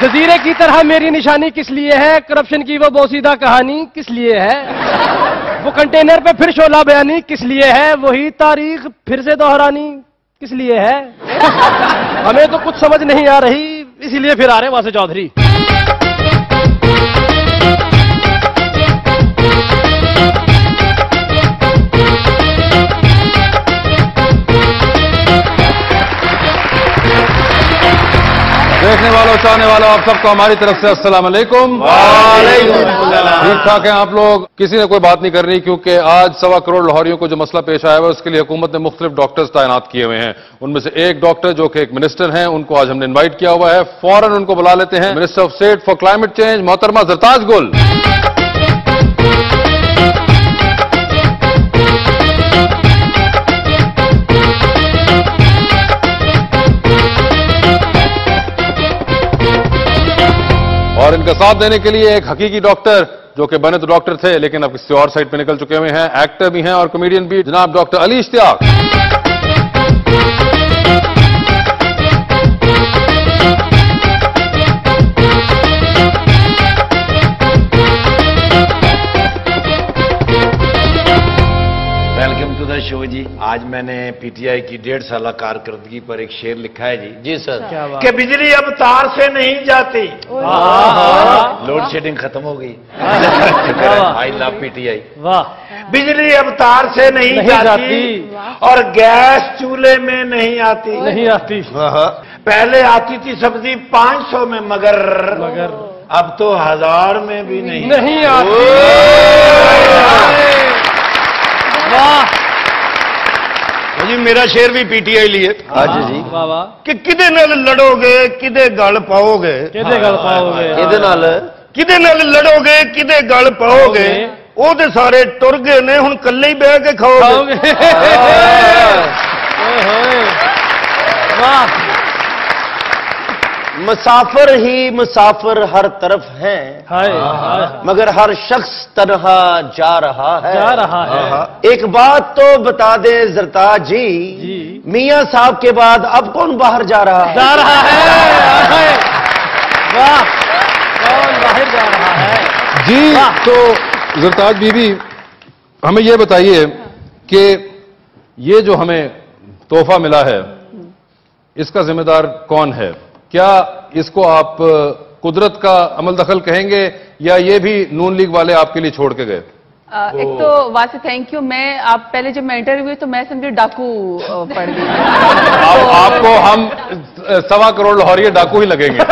जजीरे की तरह मेरी निशानी किस लिए है, करप्शन की वो बोसीदा कहानी किस लिए है, वो कंटेनर पे फिर शोला बयानी किस लिए है, वही तारीख फिर से दोहरानी किस लिए है। हमें तो कुछ समझ नहीं आ रही, इसीलिए फिर आ रहे वहां से चौधरी। देखने वालों, चाहने वालों, आप सबको हमारी तरफ से अस्सलाम वालेकुम। ठीक ठाक हैं आप लोग? किसी ने कोई बात नहीं करनी, क्योंकि आज 1.25 करोड़ लाहौरियों को जो मसला पेश आया है उसके लिए हुकूमत ने मुख्तलिफ डॉक्टर्स तैनात किए हुए हैं। उनमें से एक डॉक्टर जो कि एक मिनिस्टर हैं, उनको आज हमने इन्वाइट किया हुआ है। फौरन उनको बुला लेते हैं। Minister of state for climate change मोहतरमा ज़रताज गुल। और इनका साथ देने के लिए एक हकीकी डॉक्टर, जो कि बने तो डॉक्टर थे लेकिन अब किसी और साइड पे निकल चुके हुए हैं, एक्टर भी हैं और कॉमेडियन भी, जनाब doctor Ali Ishtiaq. Welcome to the show ji. आज मैंने पीटीआई की 1.5 साल कारकर्दगी पर एक शेर लिखा है जी। जी सर। कि बिजली अब तार से नहीं जाती, लोड शेडिंग खत्म हो गई। I love PTI. वाह। बिजली अब तार से नहीं जाती और गैस चूल्हे में नहीं आती। नहीं आती। पहले आती थी सब्जी 500 में, मगर अब तो 1000 में भी नहीं आती। वाह जी, मेरा शेर भी पीटीआई लिए। हाँ जी। वाह वाह। कि किदे नाल लड़ोगे, किदे गल पाओगे, किदे गल पाओगे, किदे नाल लड़ोगे, किदे गल पाओगे, वो ते सारे टुर गए ने, हुण कल्ले ही बह के खाओगे। वाह। मुसाफिर ही मुसाफिर हर तरफ हैं, मगर हर शख्स तन्हा जा रहा है। एक बात तो बता दे ज़रताज जी, मियां साहब के बाद अब कौन बाहर जा रहा है? वाह, कौन बाहर जा रहा है? जी, तो ज़रताज बीबी, हमें ये बताइए कि ये जो हमें तोहफा मिला है, इसका जिम्मेदार कौन है? क्या इसको आप कुदरत का अमल दखल कहेंगे या ये भी नून लीग वाले आपके लिए छोड़ के गए? एक तो वासे थैंक यू। मैं आप पहले जब मैं इंटरव्यू हुई तो मैं समझी डाकू पड़ गई। आपको हम 1.25 करोड़ लाहौरिये डाकू ही लगेंगे।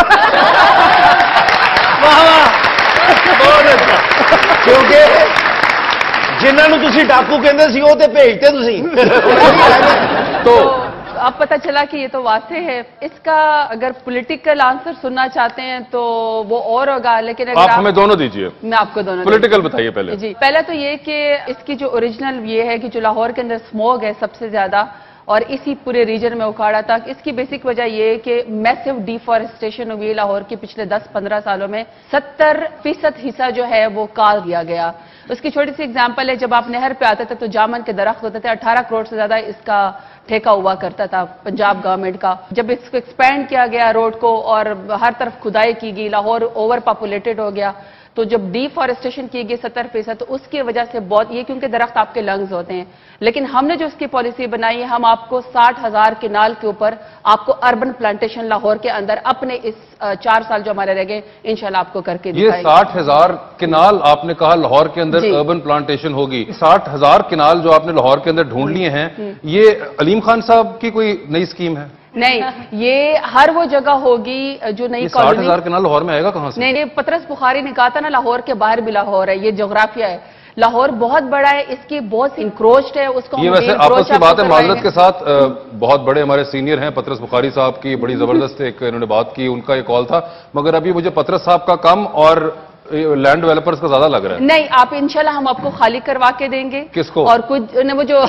क्योंकि जिन्होंने तुसी डाकू कहते सी वो ते भेजते तुसी। तो अब पता चला कि ये तो वासे है। इसका अगर पॉलिटिकल आंसर सुनना चाहते हैं तो वो और होगा, लेकिन अगर आप हमें दोनों दीजिए। मैं आपको दोनों पॉलिटिकल बताइए पहले। जी, पहले तो ये कि इसकी जो ओरिजिनल ये है कि जो लाहौर के अंदर स्मोग है सबसे ज्यादा और इसी पूरे रीजन में उखाड़ा था। इसकी बेसिक वजह यह है कि मैसिव डिफॉरेस्टेशन हुई है लाहौर की पिछले 10-15 सालों में। 70% हिस्सा जो है वो काट दिया गया। उसकी छोटी सी एग्जांपल है, जब आप नहर पे आते थे तो जामन के दरख्त होते थे, 18 करोड़ से ज्यादा इसका ठेका हुआ करता था पंजाब गवर्नमेंट का। जब इसको एक्सपेंड किया गया रोड को और हर तरफ खुदाई की गई, लाहौर ओवर पॉपुलेटेड हो गया, तो जब डिफॉरेस्टेशन की गई 70%, तो उसकी वजह से बहुत ये, क्योंकि दरख्त आपके लंग्स होते हैं। लेकिन हमने जो इसकी पॉलिसी बनाई है, हम आपको 60,000 किनाल के ऊपर आपको अर्बन प्लांटेशन लाहौर के अंदर अपने इस 4 साल जो हमारे रह गए इंशाल्लाह आपको करके दिखाएंगे। ये 60,000 किनाल आपने कहा लाहौर के अंदर अर्बन प्लांटेशन होगी। 60,000 किनाल जो आपने लाहौर के अंदर ढूंढ लिए हैं, ये अलीम खान साहब की कोई नई स्कीम है? नहीं, ये हर वो जगह होगी जो नई कॉलोनी। 60,000 किनाल लाहौर में आएगा कहां से? नहीं, पतरस बुखारी ने कहा था ना, लाहौर के बाहर भी लाहौर है। ये जोग्राफिया है, लाहौर बहुत बड़ा है, इसकी बहुत इंक्रोच्ड है। उसको ये वैसे आपस की बात है माजरत के साथ, बहुत बड़े हमारे सीनियर हैं पतरस बुखारी साहब की, बड़ी जबरदस्त एक इन्होंने बात की, उनका एक कॉल था, मगर अभी मुझे पतरस साहब का कम और लैंड डेवलपर्स का ज्यादा लग रहा है। नहीं, आप इंशाल्लाह हम आपको खाली करवा के देंगे। किसको? और कुछ वो जो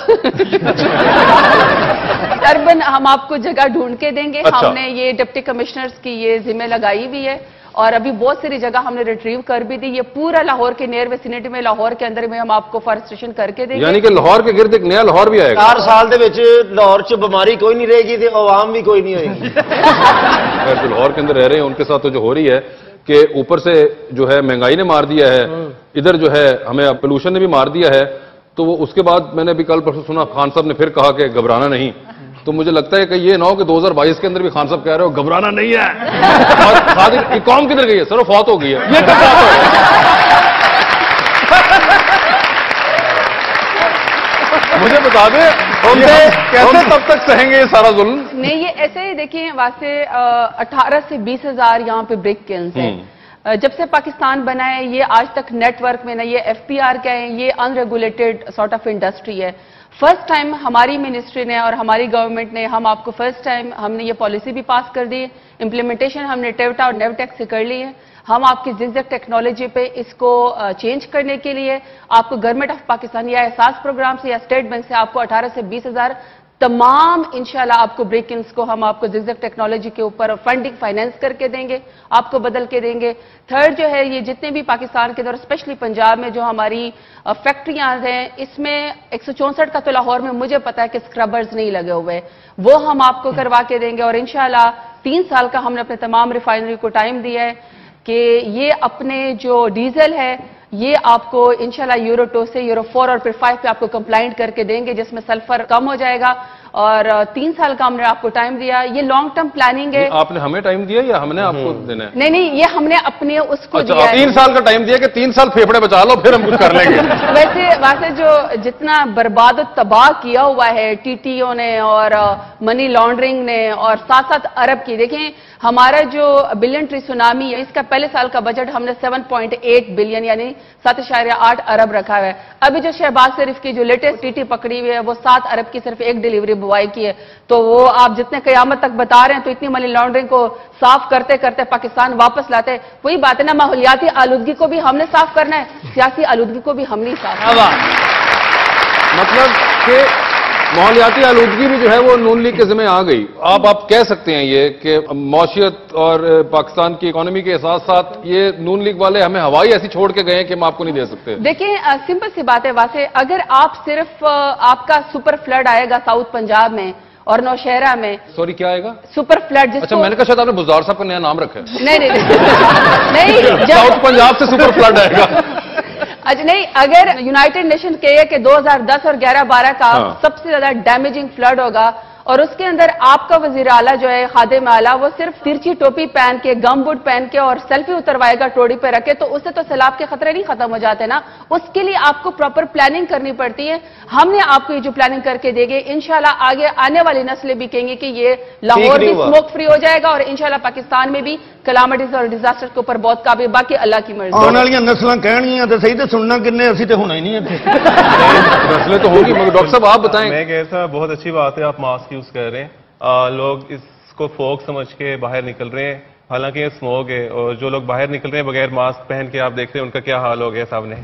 अर्बन हम आपको जगह ढूंढ के देंगे। अच्छा। हमने ये डिप्टी कमिश्नर्स की ये जिम्मे लगाई हुई है اور ابھی بہت ساری جگہ ہم نے ریٹریو کر بھی دی. یہ پورا لاہور کے نیئر ویسینٹی میں لاہور کے اندر میں ہم آپ کو فارسٹریشن کر کے دیں گے. یعنی کہ لاہور کے گرد ایک نیا لاہور بھی آئے گا. 4 سال دے وچ لاہور چ بیماری کوئی نہیں رہے گی تے عوام بھی کوئی نہیں ہوئے گی. جو لاہور کے اندر رہ رہے ہیں ان کے ساتھ تو جو ہو رہی ہے کہ اوپر سے جو ہے مہنگائی نے مار دیا ہے, ادھر جو ہے ہمیں پولوشن نے بھی مار دیا ہے. تو وہ اس کے بعد میں نے ابھی کل پرسوں سنا خان صاحب نے پھر کہا کہ گھبرانا نہیں. تو مجھے لگتا ہے کہ یہ نہ ہو کہ 2022 کے اندر بھی خان صاحب کہہ رہے ہو گھبرانا نہیں ہے. اور قوم کدھر گئی ہے؟ سر فوت ہو گئی ہے. یہ کب بات ہے؟ مجھے بتا دیں کیسے تب تک سہیں گے یہ سارا ظلم؟ نہیں, یہ ایسے ہی دیکھیں واسطے 18 سے 20 ہزار یہاں پہ برک کلنز ہیں. جب سے پاکستان بنا ہے یہ آج تک نیٹ ورک میں نہ یہ FPR کا ہے, یہ unregulated sort of industry ہے. فرسٹ ٹائم ہماری منسٹری نے اور ہماری گورنمنٹ نے ہم آپ کو فرسٹ ٹائم ہم نے یہ پالیسی بھی پاس کر دی. امپلیمنٹیشن ہم نے ٹیوٹا اور نیوٹیک سے کر لی ہے. ہم آپ کی زگزگ ٹیکنالوجی پہ اس کو چینج کرنے کے لیے آپ کو گورنمنٹ آف پاکستان یا احساس پروگرام سے یا اسٹیٹ بینک سے آپ کو 18 سے 20 ہزار تمام انشاءاللہ آپ کو بریک انس کو ہم آپ کو زگزگ ٹیکنالوجی کے اوپر فنڈنگ فائنینس کر کے دیں گے, آپ کو بدل کے دیں گے. تھرڈ جو ہے یہ جتنے بھی پاکستان کے اندر اسپیشلی پنجاب میں جو ہماری فیکٹریاں ہیں اس میں 164 کا تو لاہور میں مجھے پتا ہے کہ اسکربرز نہیں لگے ہوئے, وہ ہم آپ کو کروا کے دیں گے. اور انشاءاللہ 3 سال کا ہم نے اپنے تمام ریفائنری کو ٹائم دیا ہے کہ یہ اپنے جو ڈیزل ہے یہ آپ کو انشاءاللہ یورو 2 سے یورو 4 اور پھر 5 پہ آپ کو کمپلائنٹ کر کے دیں گے جس میں سلفر کم ہو جائے گا. اور 3 سال کا ہم نے آپ کو ٹائم دیا. یہ لانگ ٹرم پلاننگ ہے. آپ نے ہمیں ٹائم دیا یا ہم نے آپ کو دینا ہے؟ نہیں, یہ ہم نے اپنے اس کو دیا ہے. 3 سال کا ٹائم دیا کہ 3 سال پھیپڑے بچا لو پھر ہم کچھ کر لیں گے. ویسے جو جتنا برباد و تباہ کیا ہوا ہے TTO نے اور منی لانڈرنگ نے اور 7 ارب کی, دیکھیں ہمارا جو بلین ٹری سونامی ہے اس کا پہلے سال کا بجٹ ہم نے 7.8 بلین یعنی 7.8 ارب رکھا ہے. ابھی جو شہباز شریف کی جو لیٹسٹ TT پکڑی ہوئی ہے وہ 7 ارب کی صرف ایک ڈیلیوری بوائی کی ہے. تو وہ آپ جتنے قیامت تک بتا رہے ہیں تو اتنی منی لانڈرنگ کو صاف کرتے کرتے پاکستان واپس لاتے. وہی بات ہے نا, ماحولیاتی آلودگی کو بھی ہم نے صاف کرنا ہے, سیاسی آلودگی کو بھی ہم نہیں صاف کرنا. مطلب کہ ماحولیاتی آلودگی بھی جو ہے وہ نون لیگ کے ذمہ آ گئی. آپ کہہ سکتے ہیں یہ کہ معاشیت اور پاکستان کی اکانومی کے ساتھ ساتھ یہ نون لیگ والے ہمیں ہوائی ایسی چھوڑ کے گئے ہیں کہ ہم آپ کو نہیں دے سکتے. دیکھیں سمپل سی بات ہے واسطے, اگر آپ صرف آپ کا سپر فلڈ آئے گا ساؤتھ پنجاب میں اور نوشہرہ میں. سوری کیا آئے گا؟ Super flood. اچھا میں نے کہا شاید آپ نے بزدار صاحب کا نیا نام رکھا ہے. نہیں ساؤتھ پنجاب سے سپر فلڈ آئے گا. اچھا نہیں, اگر یونائٹڈ نیشن کہے کہ 2010 اور 11-12 کا سب سے زیادہ ڈیمیجنگ فلڈ ہوگا اور اس کے اندر آپ کا وزیر اعلیٰ جو ہے خادم اعلیٰ وہ صرف ترچی ٹوپی پہن کے گم بوٹ پہن کے اور سیلفی اتروائے گا ٹوڑی پہ رکھے تو اس سے تو سیلاب کے خطرے نہیں ختم ہو جاتے نا. اس کے لیے آپ کو پراپر پلاننگ کرنی پڑتی ہے. ہم نے آپ کو یہ جو پلاننگ کر کے دے گے انشاءاللہ آگے آنے والی نسلیں بھی کہیں گے کہ یہ لاہور بھی اسموک فری ہو جائے گا اور انشاءاللہ پاکستان میں بھی کلامٹیز اور ڈیزاسٹر کے اوپر بہت قابل. باقی اللہ کی مرضی. آنے والی نسلیں کہنگیاں تو صحیح, تو سننا کنے اسی تو ہونا ہی نہیں ہے. نسلیں تو ہوگی مگر ڈاکٹر صاحب آپ بتائیں. میں کہتا بہت اچھی بات ہے آپ ماسک یوز کر رہے ہیں. لوگ اس کو فوک سمجھ کے باہر نکل رہے ہیں, حالانکہ یہ اسموگ ہے. اور جو لوگ باہر نکل رہے ہیں بغیر ماسک پہن کے آپ دیکھ رہے ہیں ان کا کیا حال ہو گیا سامنے.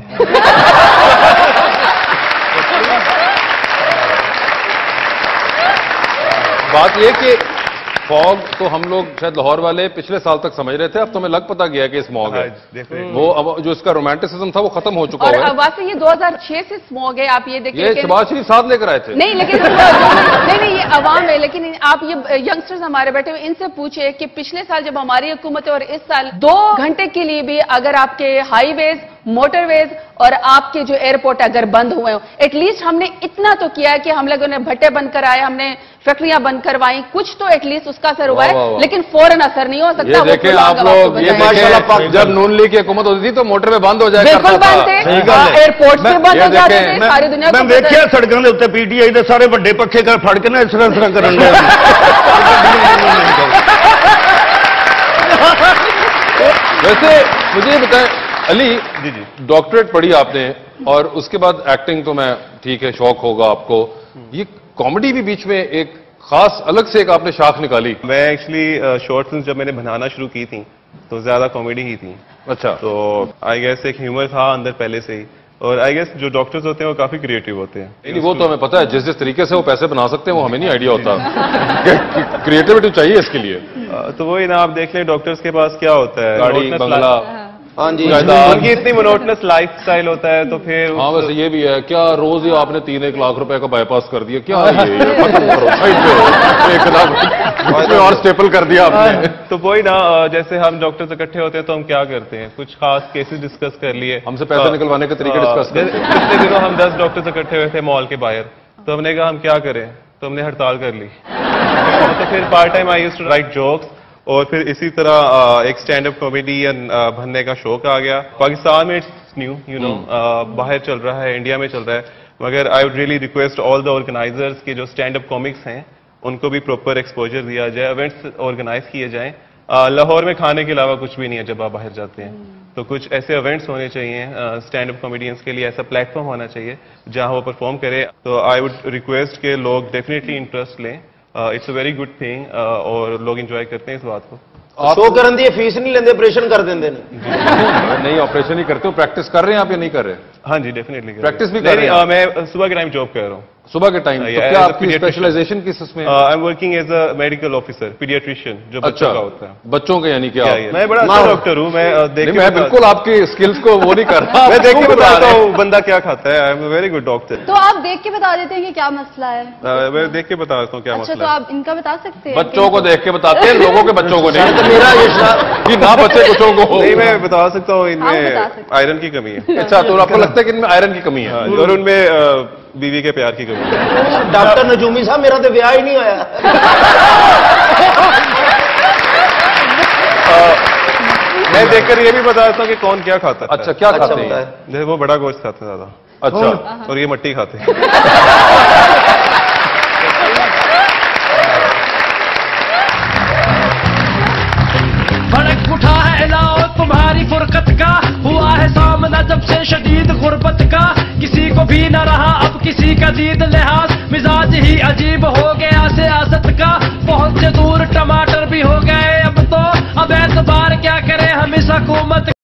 بات یہ کہ فوگ تو ہم لوگ شاید لاہور والے پچھلے سال تک سمجھ رہے تھے, اب تو ہمیں لگ پتا گیا کہ اسموگ ہے. وہ جو اس کا رومانٹسزم تھا وہ ختم ہو چکا ہے. اور ویسے یہ 2006 سے اسموگ ہے. آپ یہ دیکھیں یہ شہباز شریف ساتھ لے کر آئے تھے. نہیں لیکن نہیں یہ عوام ہے. لیکن آپ یہ ینگسٹرز ہمارے بیٹھے ہوئے ان سے پوچھے کہ پچھلے سال جب ہماری حکومت ہے اور اس سال 2 گھنٹے کے لیے بھی اگر آپ کے ہائی ویز موٹر ویز اور آپ کے جو ایئرپورٹ اگر بند ہوئے ہوں, ایٹ لیسٹ ہم نے اتنا تو کیا ہے کہ ہم لوگوں نے بھٹے بند کرائے, ہم نے فیکٹریاں بند کروائیں, کچھ تو ایٹ لیسٹ اس کا اثر ہوا ہے. لیکن فوراً اثر نہیں ہو سکتا. یہ دیکھیں آپ لوگ, یہ دیکھیں جب نون لیگ کی حکومت ہوتی تھی تو موٹر پہ بند ہو جائے بالکل بند تھے, ایئرپورٹ سے بند ہو جاتے تھے. ساری دنیا میں دیکھیا سڑکوں کے اتنے PTI دے سارے بڑے پکھے کر پھڑ کے نا اس طرح کرن دے. ویسے مجھے یہ بتائیں علی, ڈاکٹریٹ پڑھی آپ نے اور اس کے بعد ایکٹنگ تو میں ٹھیک ہے شوق ہوگا آپ کو, یہ کامیڈی بھی بیچ میں ایک خاص الگ سے ایک آپ نے شاخ نکالی. میں ایکچولی شارٹ فلمز جب میں نے بنانا شروع کی تھی تو زیادہ کامیڈی ہی تھی. اچھا, تو آئی گیس ایک ہیومر تھا اندر پہلے سے ہی. اور آئی گیس جو ڈاکٹرز ہوتے ہیں وہ کافی کریٹو ہوتے ہیں. نہیں وہ تو ہمیں پتا ہے, جس طریقے سے وہ پیسے بنا سکتے ہیں وہ ہمیں نہیں آئیڈیا ہوتا. کریٹیوٹی چاہیے اس کے لیے. تو وہی نا آپ دیکھ لیں ڈاکٹرز کے پاس کیا ہوتا ہے, گاڑی بنگلہ, ہاں جی, ان کی اتنی مونوٹنس لائف سٹائل ہوتا ہے, تو پھر ہاں ویسے یہ بھی ہے, کیا روز ہی آپ نے 3-1 لاکھ روپے کا بائی پاس کر دیا, کیا ہے یہ ختم کرو, 1 لاکھ اور اسٹیپل کر دیا آپ نے. تو وہی نا جیسے ہم ڈاکٹرز اکٹھے ہوتے ہیں تو ہم کیا کرتے ہیں, کچھ خاص کیسز ڈسکس کر لیے, ہم سے پیسے نکلوانے کے طریقے ڈسکس کرتے ہیں. پچھلے دنوں ہم 10 ڈاکٹرز اکٹھے ہوئے تھے مال کے باہر, تو ہم نے کہا ہم کیا کریں, تو ہم نے ہڑتال کر لی. تو پھر part time I used to write jokes, اور پھر اسی طرح ایک اسٹینڈ اپ کامیڈین بننے کا شوق آ گیا. پاکستان میں اٹس نیو, یو نو, باہر چل رہا ہے, انڈیا میں چل رہا ہے, مگر I would really request all the organisers کے جو اسٹینڈ اپ کامکس ہیں ان کو بھی پراپر ایکسپوجر دیا جائے, ایونٹس آرگنائز کیے جائیں. لاہور میں کھانے کے علاوہ کچھ بھی نہیں ہے جب آپ باہر جاتے ہیں, تو کچھ ایسے ایونٹس ہونے چاہیے اسٹینڈ اپ کامیڈینس کے لیے, ایسا پلیٹ فارم ہونا چاہیے جہاں وہ پرفارم کرے. تو آئی وڈ ریکویسٹ کہ لوگ ڈیفینیٹلی انٹرسٹ لیں, it's a very good thing, اور لوگ انجوائے کرتے ہیں اس بات کو. شو کرن دی فیس نہیں لیندے, آپریشن کر دیندے نے. نہیں آپریشن ہی کرتے ہو, پریکٹس کر رہے ہیں آپ یا نہیں کر رہے؟ ہاں جی ڈیفینیٹلی پریکٹس بھی کر رہے ہیں. میں صبح کے ٹائم جاب کر رہا ہوں, صبح کے ٹائم. کیا آپ کی اسپیشلائزیشن کس اس میں؟ I am working as a medical officer, paediatrician, جو بچوں کا ہوتا ہے. بچوں کے یعنی کیا؟ میں بڑا اچھا ڈاکٹر ہوں, میں بالکل آپ کی اسکلز کو وہ نہیں کر رہا, میں دیکھ کے بتاتا ہوں بندہ کیا کھاتا ہے. I am a very good doctor. تو آپ دیکھ کے بتا دیتے ہیں کہ کیا مسئلہ ہے؟ میں دیکھ کے بتا دیتا ہوں کیا مسئلہ ہے. اچھا, تو آپ ان کا بتا سکتے ہیں؟ بچوں کو دیکھ کے بتاتے ہیں, لوگوں کے بچوں کو نہیں. میرا یہ نہ بچے بچوں کو نہیں, میں بتا سکتا ہوں, ان میں آئرن کی کمی ہے. اچھا, تو آپ کو لگتا ہے کہ ان میں آئرن کی کمی ہے, اور ان میں بیوی کے پیار کی کمی ہے. ڈاکٹر نجومی صاحب, میرا تو بیاہ ہی نہیں ہوا. میں دیکھ کر یہ بھی بتا دیتا ہوں کہ کون کیا کھاتا ہے. اچھا, کیا کھاتے ہیں؟ وہ بڑا گوشت کھاتے ہیں زیادہ. اچھا, اور یہ مٹی کھاتے ہیں. بھڑک اٹھا ہے الاؤ تمہاری فرقت کا, ہوا ہے سامنا جب سے شدید غربت کا, کسی کو بھی نہ رہا اب کسی کا دید لحاظ, مزاج ہی عجیب ہو گیا سیاست کا, بہت سے دور ٹماٹر بھی ہو گئے اب تو, اب اعتبار کیا کرے ہم اس حکومت